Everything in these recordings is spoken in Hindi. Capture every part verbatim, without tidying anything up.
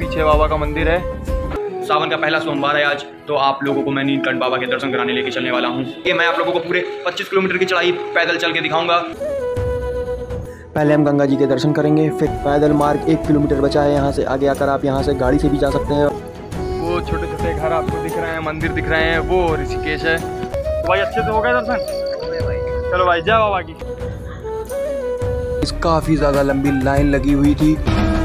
पीछे बाबा का मंदिर है। सावन का पहला सोमवार है आज, तो आप लोगों को मैं नीलकंठ बाबा के दर्शन कराने लेके चलने वाला हूँ। ये मैं आप लोगों को पूरे पच्चीस किलोमीटर की चढ़ाई पैदल चल के दिखाऊंगा। पहले हम गंगा जी के दर्शन करेंगे, फिर पैदल मार्ग एक किलोमीटर बचा है यहाँ से। आगे आकर आप यहाँ से गाड़ी से भी जा सकते हैं। वो छोटे छोटे घर आपको दिख रहे हैं, मंदिर दिख रहे हैं, वो ऋषिकेश है। तो भाई अच्छे से हो गया दर्शन? चलो भाई जय बाबा की। काफ़ी ज़्यादा लंबी लाइन लगी हुई थी।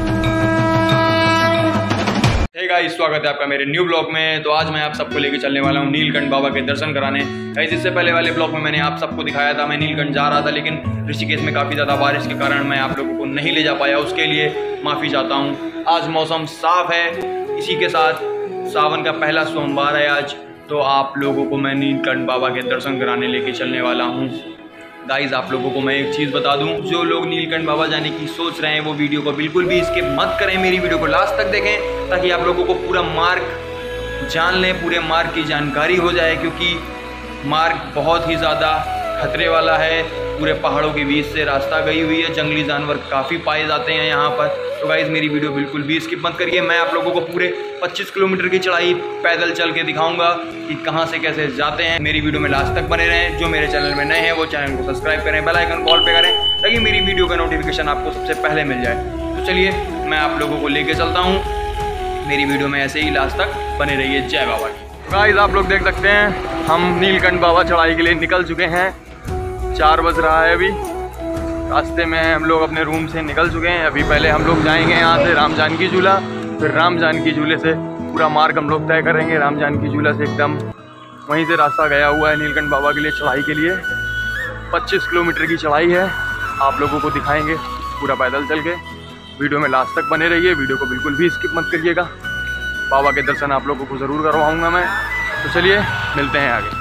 हे गाइस, स्वागत है आपका मेरे न्यू ब्लॉग में। तो आज मैं आप सबको लेके चलने वाला हूँ नीलकंठ बाबा के दर्शन कराने। गाइस, इससे पहले वाले ब्लॉग में मैंने आप सबको दिखाया था मैं नीलकंठ जा रहा था, लेकिन ऋषिकेश में काफ़ी ज़्यादा बारिश के कारण मैं आप लोगों को नहीं ले जा पाया। उसके लिए माफ़ी चाहता हूँ। आज मौसम साफ है, इसी के साथ सावन का पहला सोमवार है आज, तो आप लोगों को मैं नीलकंठ बाबा के दर्शन कराने लेके चलने वाला हूँ। गाइज, आप लोगों को मैं एक चीज़ बता दूं, जो लोग नीलकंठ बाबा जाने की सोच रहे हैं वो वीडियो को बिल्कुल भी स्किप मत करें। मेरी वीडियो को लास्ट तक देखें ताकि आप लोगों को पूरा मार्ग जान लें, पूरे मार्ग की जानकारी हो जाए, क्योंकि मार्ग बहुत ही ज़्यादा खतरे वाला है। पूरे पहाड़ों के बीच से रास्ता गई हुई है, जंगली जानवर काफ़ी पाए जाते हैं यहाँ पर। तो गाइज़, मेरी वीडियो बिल्कुल भी स्किप मत करिए। मैं आप लोगों को पूरे पच्चीस किलोमीटर की चढ़ाई पैदल चल के दिखाऊंगा कि कहाँ से कैसे जाते हैं। मेरी वीडियो में लास्ट तक बने रहें। जो मेरे चैनल में नए हैं वो चैनल को सब्सक्राइब करें, बेल आइकन कॉल पे करें ताकि मेरी वीडियो का नोटिफिकेशन आपको सबसे पहले मिल जाए। तो चलिए मैं आप लोगों को लेके चलता हूँ। मेरी वीडियो में ऐसे ही लास्ट तक बने रहिए। जय बाबा की। गाइज़, आप लोग देख सकते हैं हम नीलकंठ बाबा चढ़ाई के लिए निकल चुके हैं। चार बज रहा है अभी। रास्ते में हम लोग अपने रूम से निकल चुके हैं। अभी पहले हम लोग जाएंगे यहाँ से राम जानकी झूला, फिर राम जानकी झूले से पूरा मार्ग हम लोग तय करेंगे। राम जानकी झूला से एकदम वहीं से रास्ता गया हुआ है नीलकंठ बाबा के लिए चढ़ाई के लिए। पच्चीस किलोमीटर की चढ़ाई है, आप लोगों को दिखाएंगे पूरा पैदल चल के। वीडियो में लास्ट तक बने रहिए, वीडियो को बिल्कुल भी स्किप मत करिएगा। बाबा के दर्शन आप लोगों को ज़रूर करवाऊँगा मैं। तो चलिए मिलते हैं आगे।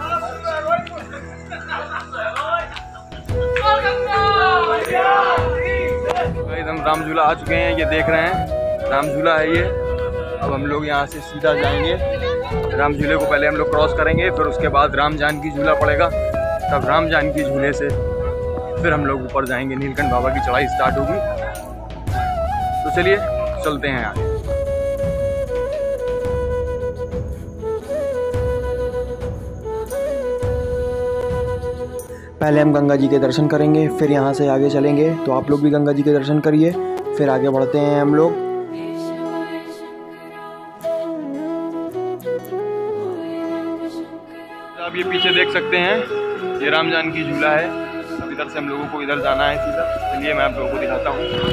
हम राम झूला आ चुके हैं, ये देख रहे हैं राम झूला है ये। अब हम लोग यहाँ से सीधा जाएंगे। राम झूले को पहले हम लोग क्रॉस करेंगे, फिर उसके बाद राम जानकी झूला पड़ेगा, तब राम जानकी झूले से फिर हम लोग ऊपर जाएंगे। नीलकंठ बाबा की चढ़ाई स्टार्ट होगी। तो चलिए चलते हैं आगे। पहले हम गंगा जी के दर्शन करेंगे, फिर यहाँ से आगे चलेंगे। तो आप लोग भी गंगा जी के दर्शन करिए, फिर आगे बढ़ते हैं हम लोग। आप ये पीछे देख सकते हैं, ये राम जानकी झूला है। अब इधर से हम लोगों को इधर जाना है सीधा। चलिए मैं आप लोगों को दिखाता हूँ।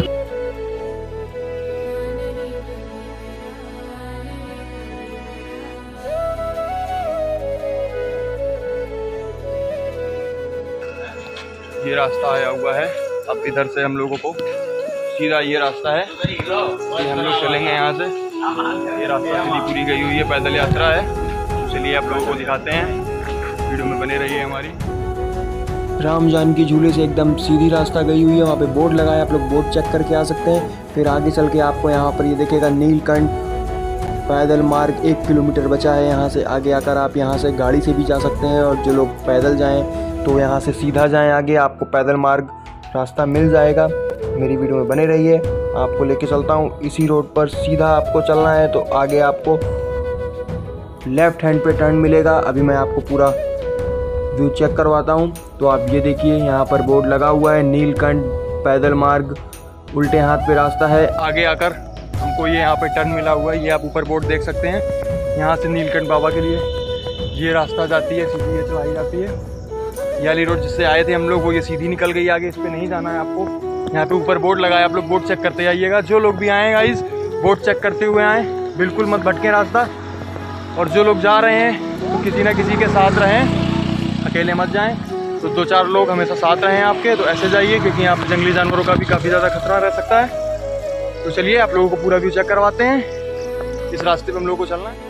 ये रास्ता आया हुआ है। अब इधर से हम लोगों को सीधा ये रास्ता है, ये हम लोग चलेंगे यहाँ से। ये रास्ता सीधी पूरी गई हुई है, पैदल यात्रा है। तो चलिए आप लोगों को दिखाते हैं, वीडियो में बने रहिए हमारी। राम जानकी झूले से एकदम सीधी रास्ता गई हुई है, वहाँ पे बोर्ड लगाया, आप लोग बोर्ड चेक करके आ सकते हैं। फिर आगे चल के आपको यहाँ पर ये देखेगा नीलकंठ पैदल मार्ग एक किलोमीटर बचा है। यहाँ से आगे आकर आप यहाँ से गाड़ी से भी जा सकते हैं, और जो लोग पैदल जाएँ तो यहाँ से सीधा जाएं आगे, आपको पैदल मार्ग रास्ता मिल जाएगा। मेरी वीडियो में बने रहिए, आपको लेके चलता हूँ। इसी रोड पर सीधा आपको चलना है, तो आगे आपको लेफ़्ट हैंड पे टर्न मिलेगा। अभी मैं आपको पूरा व्यू चेक करवाता हूँ। तो आप ये देखिए, यहाँ पर बोर्ड लगा हुआ है नीलकंठ पैदल मार्ग, उल्टे हाथ पे रास्ता है। आगे आकर हमको ये यहाँ पे टर्न मिला हुआ है, ये आप ऊपर बोर्ड देख सकते हैं। यहाँ से नीलकंठ बाबा के लिए ये रास्ता जाती है, सीधी ये चढ़ाई जाती है। ये वाली रोड जिससे आए थे हम लोग, वो ये सीधी निकल गई आगे, इस पे नहीं जाना है आपको। यहाँ पे ऊपर बोर्ड लगाया, आप लोग बोर्ड चेक करते जाइएगा। जो लोग भी आए गाइस, बोर्ड चेक करते हुए आए, बिल्कुल मत भटकें रास्ता। और जो लोग जा रहे हैं तो किसी ना किसी के साथ रहें, अकेले मत जाएं। तो दो चार लोग हमेशा साथ रहें आपके, तो ऐसे जाइए, क्योंकि यहाँ पर जंगली जानवरों का भी काफ़ी ज़्यादा खतरा रह सकता है। तो चलिए आप लोगों को पूरा व्यू चेक करवाते हैं। इस रास्ते पर हम लोग को चलना है।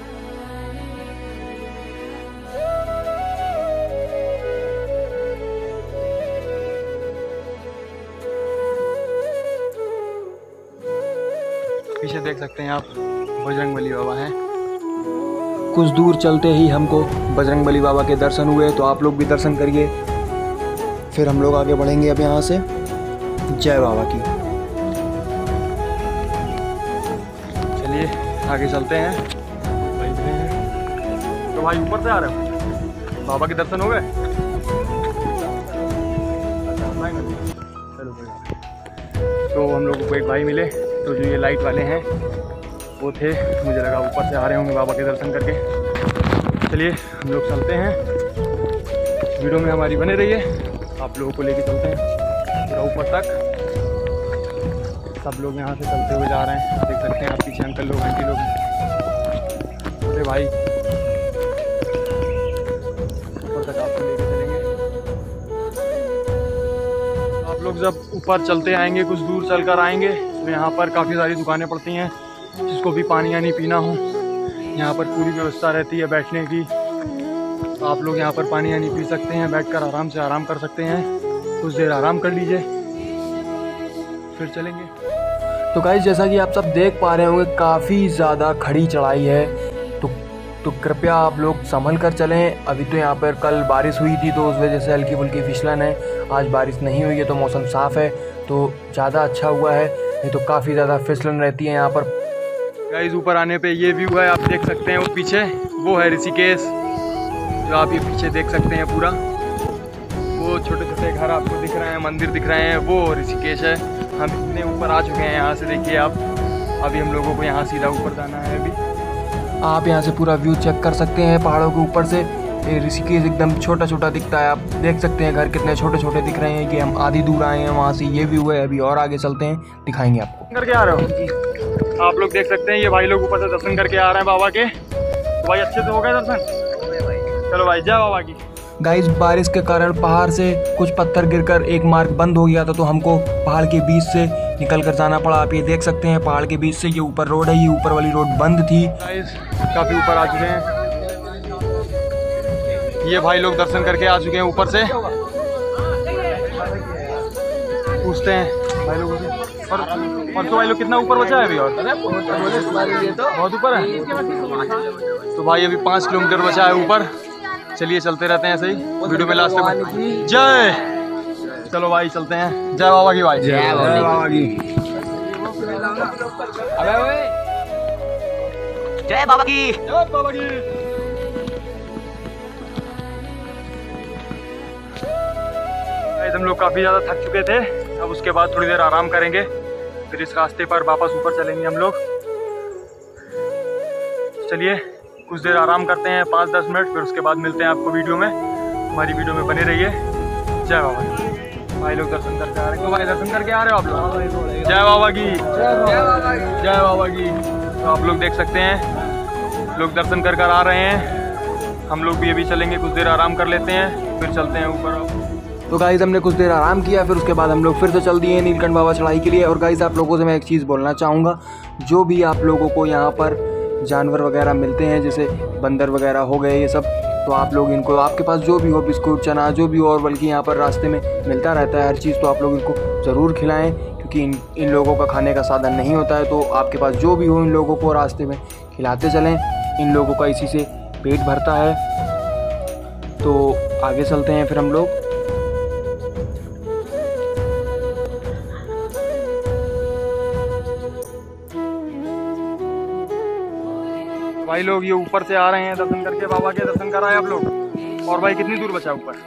पीछे देख सकते हैं आप बजरंगबली बाबा हैं। कुछ दूर चलते ही हमको बजरंगबली बाबा के दर्शन हुए, तो आप लोग भी दर्शन करिए। फिर हम लोग आगे बढ़ेंगे अब यहाँ से। जय बाबा की। चलिए आगे चलते हैं। तो भाई ऊपर से आ रहे हो, बाबा के दर्शन हो गए? चलो तो हम लोगों को एक भाई मिले, तो जो ये लाइट वाले हैं वो थे, मुझे लगा ऊपर से आ रहे होंगे बाबा के दर्शन करके। चलिए हम लोग चलते हैं, वीडियो में हमारी बने रहिए, आप लोगों को लेके चलते हैं पूरा ऊपर तक। सब लोग यहाँ से चलते हुए जा रहे हैं, देख सकते हैं आप पीछे अंकल लोग आंटी लोग। अरे भाई ऊपर तक आपको लेके चलेंगे। आप लोग जब ऊपर चलते आएंगे, कुछ दूर चलकर आएंगे तो यहाँ पर काफ़ी सारी दुकानें पड़ती हैं, जिसको भी पानी यानी पीना हो यहाँ पर पूरी व्यवस्था रहती है बैठने की। तो आप लोग यहाँ पर पानी यानी पी सकते हैं, बैठकर आराम से आराम कर सकते हैं। कुछ देर आराम कर लीजिए, फिर चलेंगे। तो गाइस जैसा कि आप सब देख पा रहे होंगे, काफ़ी ज़्यादा खड़ी चढ़ाई है, तो तो कृपया आप लोग संभल कर चलें। अभी तो यहाँ पर कल बारिश हुई थी, तो उस वजह से हल्की फुल्की फिसलन है। आज बारिश नहीं हुई है तो मौसम साफ़ है, तो ज़्यादा अच्छा हुआ है, नहीं तो काफ़ी ज़्यादा फिसलन रहती है यहाँ पर। गाइस ऊपर आने पे ये व्यू है, आप देख सकते हैं वो पीछे, वो है ऋषिकेश, जो आप ये पीछे देख सकते हैं पूरा। वो छोटे छोटे घर आपको दिख रहे हैं, मंदिर दिख रहे हैं, वो ऋषिकेश है। हम इतने ऊपर आ चुके हैं, यहाँ से देखिए आप। अभी हम लोगों को यहाँ सीधा ऊपर जाना है। अभी आप यहाँ से पूरा व्यू चेक कर सकते हैं पहाड़ों के ऊपर से। ये ऋषिकेश एकदम छोटा छोटा दिखता है, आप देख सकते हैं घर कितने छोटे छोटे दिख रहे हैं कि हम आधी दूर आए हैं वहाँ से। ये व्यू है, अभी और आगे चलते हैं, दिखाएंगे आपको। करके आ रहे हो आप लोग देख सकते हैं, ये भाई लोग ऊपर से दर्शन करके आ रहे हैं बाबा के। तो भाई अच्छे से हो गए दर्शन? चलो भाई जय बाबा की। गाइस बारिश के कारण पहाड़ से कुछ पत्थर गिरकर एक मार्ग बंद हो गया था, तो हमको पहाड़ के बीच से निकल कर जाना पड़ा। आप ये देख सकते हैं पहाड़ के बीच से ये ऊपर रोड है, ये ऊपर वाली रोड बंद थी। गाइस काफी ऊपर आ चुके हैं, ये भाई लोग दर्शन करके आ चुके हैं ऊपर से। पूछते हैं भाई लोगों से, और और तो भाई लोग कितना ऊपर बचा है अभी? और बहुत ऊपर है, तो भाई अभी पाँच किलोमीटर बचा है ऊपर। चलिए चलते रहते हैं ऐसे ही, वीडियो में लास्ट तक जय। चलो भाई चलते हैं, जय बाबा की भाई, जय बाबा की, जय बाबा की, जय बाबा की। हम लोग काफी ज्यादा थक चुके थे, अब उसके बाद थोड़ी देर आराम करेंगे, फिर इस रास्ते पर वापस ऊपर चलेंगे हम लोग। चलिए कुछ देर आराम करते हैं, पाँच दस मिनट, फिर उसके बाद मिलते हैं आपको वीडियो में। हमारी वीडियो में बने रहिए। जय बाबा। भाई लोग दर्शन करके आ रहे हैं, तो भाई दर्शन करके आ रहे हो आप लोग? जय बाबा की, जय बाबा की। तो आप लोग देख सकते हैं लोग दर्शन कर कर आ रहे हैं, हम लोग भी अभी चलेंगे, कुछ देर आराम कर लेते हैं, फिर चलते हैं ऊपर। तो गाइस हमने कुछ देर आराम किया, फिर उसके बाद हम लोग फिर से चल दिए नीलकंठ बाबा चढ़ाई के लिए। और गाइस आप लोगों से मैं एक चीज़ बोलना चाहूँगा, जो भी आप लोगों को यहाँ पर जानवर वगैरह मिलते हैं, जैसे बंदर वगैरह हो गए ये सब, तो आप लोग इनको, आपके पास जो भी हो, बिस्कुट चना जो भी हो, और बल्कि यहाँ पर रास्ते में मिलता रहता है हर चीज़, तो आप लोग इनको ज़रूर खिलाएं, क्योंकि इन इन लोगों का खाने का साधन नहीं होता है। तो आपके पास जो भी हो इन लोगों को रास्ते में खिलाते चलें, इन लोगों का इसी से पेट भरता है। तो आगे चलते हैं फिर हम लोग। भाई लोग ये ऊपर से आ रहे हैं दर्शन करके, बाबा के दर्शन कर रहे हैं आप लोग। और भाई कितनी दूर बचा ऊपर?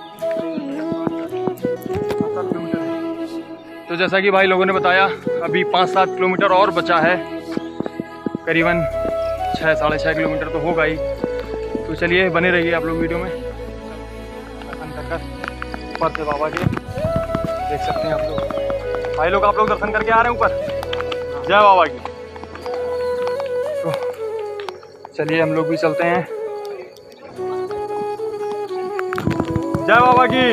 तो जैसा कि भाई लोगों ने बताया, अभी पाँच सात किलोमीटर और बचा है, करीबन छः साढ़े छः किलोमीटर तो होगा ही। तो चलिए बने रहिए आप लोग वीडियो में, दर्शन कर कर ऊपर से बाबा के देख सकते हैं आप लोग। भाई लोग आप लोग दर्शन करके आ रहे हैं ऊपर, जय बाबा की। तो चलिए हम लोग भी चलते हैं, जय बाबा की।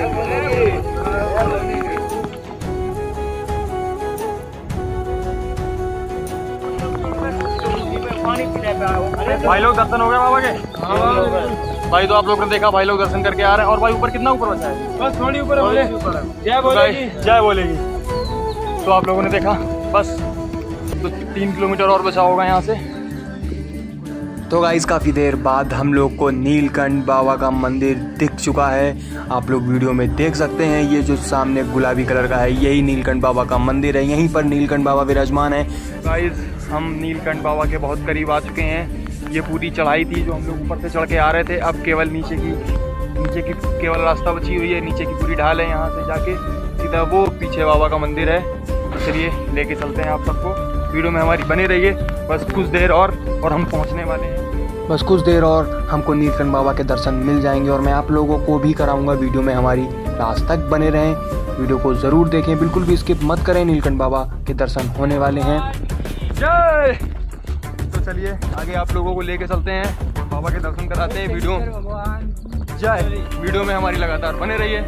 भाई लोग दर्शन हो गए बाबा के? भाई तो आप लोग ने देखा, भाई लोग दर्शन करके आ रहे हैं। और भाई ऊपर कितना ऊपर बचा है? बस थोड़ी ऊपर बोले, जय बोलेगी, जय बोलेगी। तो आप लोगों ने देखा, बस तो तीन किलोमीटर और बचा होगा यहाँ से। तो गाइस काफ़ी देर बाद हम लोग को नीलकंठ बाबा का मंदिर दिख चुका है, आप लोग वीडियो में देख सकते हैं। ये जो सामने गुलाबी कलर का है, यही नीलकंठ बाबा का मंदिर है, यहीं पर नीलकंठ बाबा विराजमान है। गाइस हम नीलकंठ बाबा के बहुत करीब आ चुके हैं। ये पूरी चढ़ाई थी जो हम लोग ऊपर से चढ़ के आ रहे थे, अब केवल नीचे की नीचे की केवल रास्ता बची हुई है। नीचे की पूरी ढाल है, यहाँ से जाके सीधा वो पीछे बाबा का मंदिर है। तो चलिए लेके चलते हैं आप सबको, वीडियो में हमारी बने रहिए। बस कुछ देर और और हम पहुँचने वाले हैं। बस कुछ देर और हमको नीलकंठ बाबा के दर्शन मिल जाएंगे और मैं आप लोगों को भी कराऊंगा। वीडियो में हमारी लास्ट तक बने रहें, वीडियो को ज़रूर देखें, बिल्कुल भी स्किप मत करें। नीलकंठ बाबा के दर्शन होने वाले हैं। जय। तो चलिए आगे आप लोगों को लेके चलते हैं, बाबा के दर्शन कराते हैं। वीडियो जय वीडियो में हमारी लगातार बने रहिए।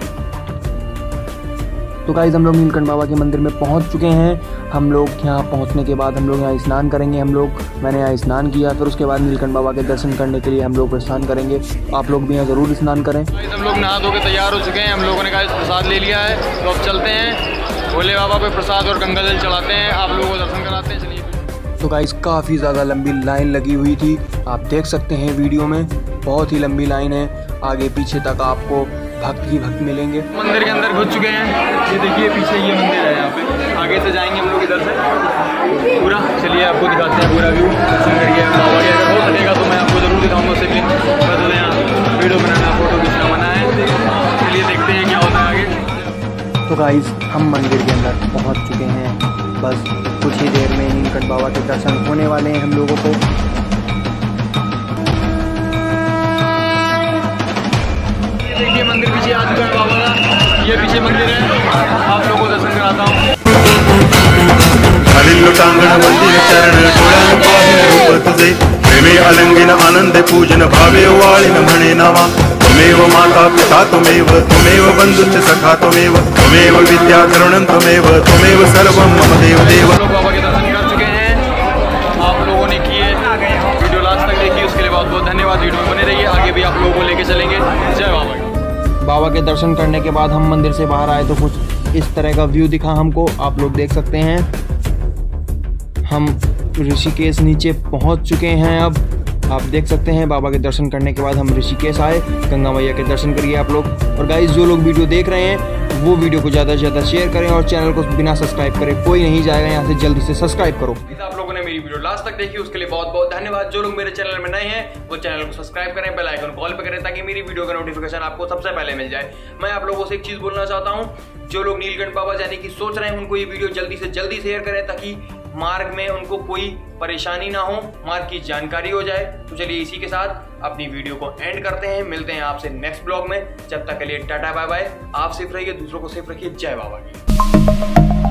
तो गाइस हम लोग नीलकंठ बाबा के मंदिर में पहुंच चुके हैं। हम लोग यहाँ पहुंचने के बाद हम लोग यहाँ स्नान करेंगे। हम लोग मैंने यहाँ स्नान किया, फिर उसके बाद नीलकंठ बाबा के दर्शन करने के लिए हम लोग प्रस्थान करेंगे। आप लोग भी यहाँ ज़रूर स्नान करें। हम लोग नहा धो के तैयार हो चुके हैं। हम लोगों ने कहा प्रसाद ले लिया है, तो अब चलते हैं भोले बाबा पे प्रसाद और गंगा जल चढ़ाते हैं, आप लोगों को दर्शन कराते हैं। चलिए। तो गाइस काफ़ी ज़्यादा लंबी लाइन लगी हुई थी, आप देख सकते हैं वीडियो में, बहुत ही लंबी लाइन है। आगे पीछे तक आपको भक्त ही भक्त मिलेंगे। मंदिर के अंदर घुस चुके हैं, ये देखिए पीछे ये मंदिर है। यहाँ पे आगे से जाएंगे हम लोग इधर से पूरा। चलिए आपको दिखाते हैं पूरा व्यू, दर्शन करिए। बाबा के अगर हो सकेगा तो मैं आपको जरूर दिखाऊंगा शिवलिंग। बस यहाँ वीडियो बनाना, फोटो खींचना मना है। चलिए देखते हैं क्या होता है आगे। तो गाइस हम मंदिर के अंदर पहुँच चुके हैं, बस कुछ ही देर में नीलकंठ बाबा के दर्शन होने वाले हैं हम लोगों को। देखिए मंदिर पीछे आ चुका है बाबा का, ये पीछे मंदिर है, आप लोगों को दर्शन कराता हूँ। मंदिर चरण डोळ्यान पाहिन रूप तुझे, प्रेमे अलंगिन आनंद पूजन भावे वाळीन म्हणे नावा। त्वमेव माता पिता त्वमेव, त्वमेव बंधुश्च सखा त्वमेव, त्वमेव विद्या द्रविणं त्वमेव, त्वमेव सर्वं मम देव देव। लोग बाबा के दर्शन कर चुके हैं, आप लोगों ने किए, वीडियो लास्ट तक देखिए, उसके लिए बहुत बहुत धन्यवाद। वीडियो में बने रहिए, आगे भी आप लोगों को लेके चलेंगे। जय बाबा। बाबा के दर्शन करने के बाद हम मंदिर से बाहर आए तो कुछ इस तरह का व्यू दिखा हमको, आप लोग देख सकते हैं। हम ऋषिकेश नीचे पहुंच चुके हैं। अब आप देख सकते हैं बाबा के दर्शन करने के बाद हम ऋषिकेश आए। गंगा मैया के दर्शन करिए आप लोग। और गाइस जो लोग वीडियो देख रहे हैं वो वीडियो को ज़्यादा से ज़्यादा शेयर करें और चैनल को बिना सब्सक्राइब करें कोई नहीं जाएगा यहाँ से, जल्दी से सब्सक्राइब करो। आप लोगों ने मेरी वीडियो लास्ट तक देखी उसके लिए बहुत बहुत धन्यवाद। जो लोग मेरे चैनल में नए हैं वो चैनल को सब्सक्राइब करें, बेल आइकन कॉल पे करें ताकि मेरी वीडियो का नोटिफिकेशन आपको सबसे पहले मिल जाए। मैं आप लोगों से एक चीज बोलना चाहता हूँ, जो लोग नीलकंठ बाबा जाने की सोच रहे हैं उनको ये वीडियो जल्दी से जल्दी शेयर करें ताकि मार्ग में उनको कोई परेशानी ना हो, मार्ग की जानकारी हो जाए। तो चलिए इसी के साथ अपनी वीडियो को एंड करते हैं, मिलते हैं आपसे नेक्स्ट ब्लॉग में। जब तक के लिए टाटा बाय बाय। आप सेफ रहिए, दूसरों को सेफ रखिए। जय बाबा की।